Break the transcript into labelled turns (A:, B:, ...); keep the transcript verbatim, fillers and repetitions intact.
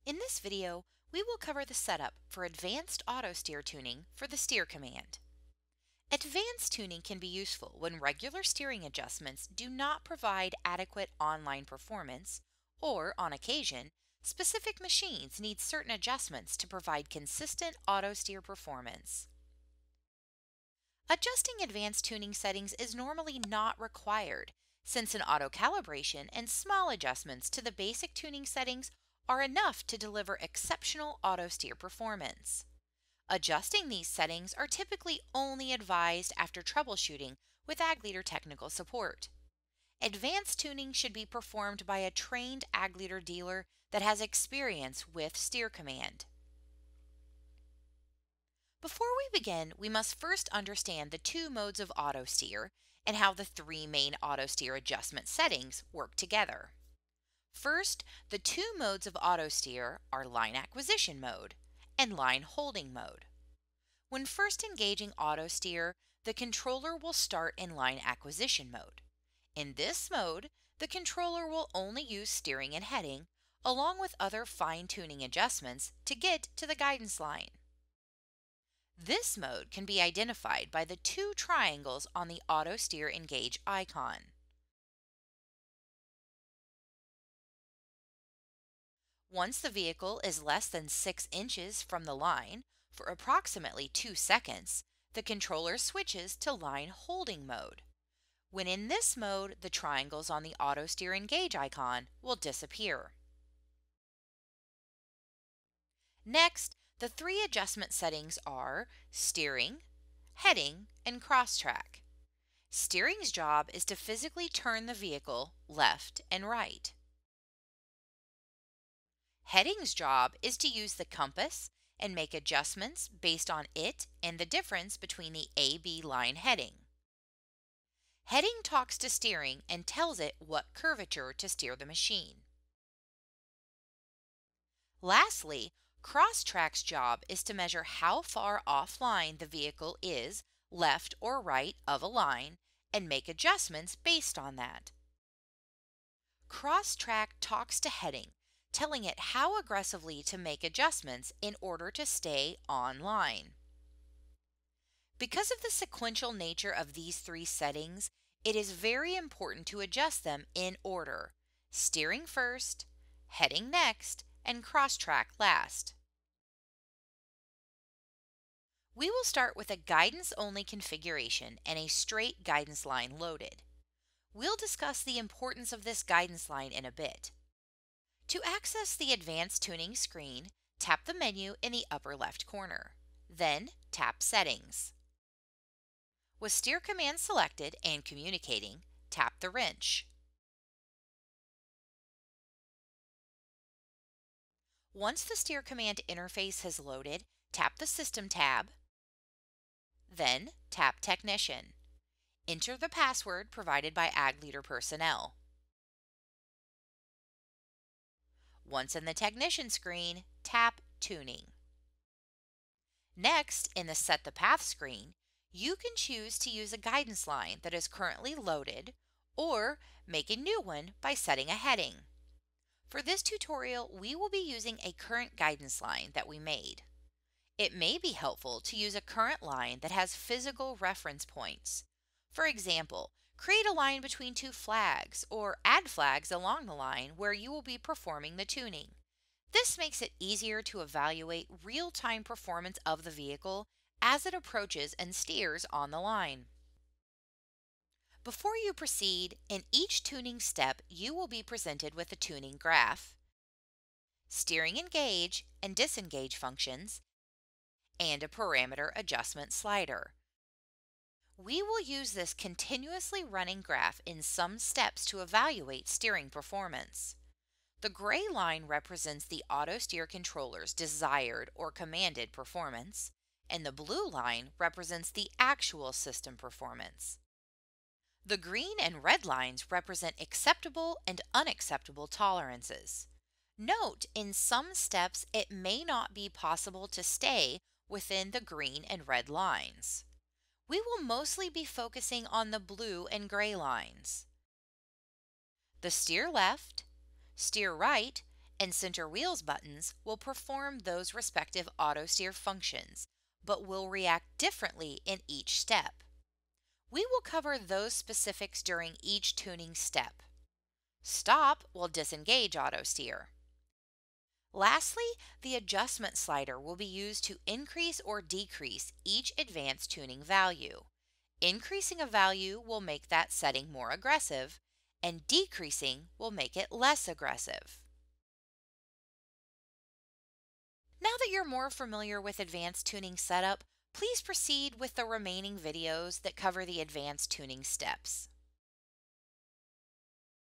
A: In this video, we will cover the setup for advanced auto steer tuning for the SteerCommand. Advanced tuning can be useful when regular steering adjustments do not provide adequate online performance, or, on occasion, specific machines need certain adjustments to provide consistent auto steer performance. Adjusting advanced tuning settings is normally not required, since an auto calibration and small adjustments to the basic tuning settings are enough to deliver exceptional auto steer performance. Adjusting these settings are typically only advised after troubleshooting with Ag Leader technical support. Advanced tuning should be performed by a trained Ag Leader dealer that has experience with SteerCommand. Before we begin, we must first understand the two modes of auto steer and how the three main auto steer adjustment settings work together. First, the two modes of auto steer are line acquisition mode and line holding mode. When first engaging auto steer, the controller will start in line acquisition mode. In this mode, the controller will only use steering and heading, along with other fine-tuning adjustments, to get to the guidance line. This mode can be identified by the two triangles on the auto steer engage icon. Once the vehicle is less than six inches from the line for approximately two seconds, the controller switches to line holding mode. When in this mode, the triangles on the auto steer engage icon will disappear. Next, the three adjustment settings are steering, heading, and cross-track. Steering's job is to physically turn the vehicle left and right. Heading's job is to use the compass and make adjustments based on it and the difference between the A B line heading. Heading talks to steering and tells it what curvature to steer the machine. Lastly, cross-track's job is to measure how far offline the vehicle is left or right of a line and make adjustments based on that. Cross-track talks to heading, telling it how aggressively to make adjustments in order to stay on line. Because of the sequential nature of these three settings, it is very important to adjust them in order: steering first, heading next, and cross-track last. We will start with a guidance-only configuration and a straight guidance line loaded. We'll discuss the importance of this guidance line in a bit. To access the Advanced Tuning screen, tap the menu in the upper left corner. Then tap Settings. With SteerCommand selected and communicating, tap the wrench. Once the SteerCommand interface has loaded, tap the System tab, then tap Technician. Enter the password provided by Ag Leader personnel. Once in the Technician screen, tap Tuning. Next, in the Set the Path screen, you can choose to use a guidance line that is currently loaded or make a new one by setting a heading. For this tutorial, we will be using a current guidance line that we made. It may be helpful to use a current line that has physical reference points. For example, create a line between two flags or add flags along the line where you will be performing the tuning. This makes it easier to evaluate real-time performance of the vehicle as it approaches and steers on the line. Before you proceed, in each tuning step you will be presented with a tuning graph, steering engage and disengage functions, and a parameter adjustment slider. We will use this continuously running graph in some steps to evaluate steering performance. The gray line represents the auto steer controller's desired or commanded performance, and the blue line represents the actual system performance. The green and red lines represent acceptable and unacceptable tolerances. Note, in some steps it may not be possible to stay within the green and red lines. We will mostly be focusing on the blue and gray lines. The steer left, steer right, and center wheels buttons will perform those respective auto steer functions, but will react differently in each step. We will cover those specifics during each tuning step. Stop will disengage auto steer. Lastly, the adjustment slider will be used to increase or decrease each advanced tuning value. Increasing a value will make that setting more aggressive, and decreasing will make it less aggressive. Now that you're more familiar with advanced tuning setup, please proceed with the remaining videos that cover the advanced tuning steps.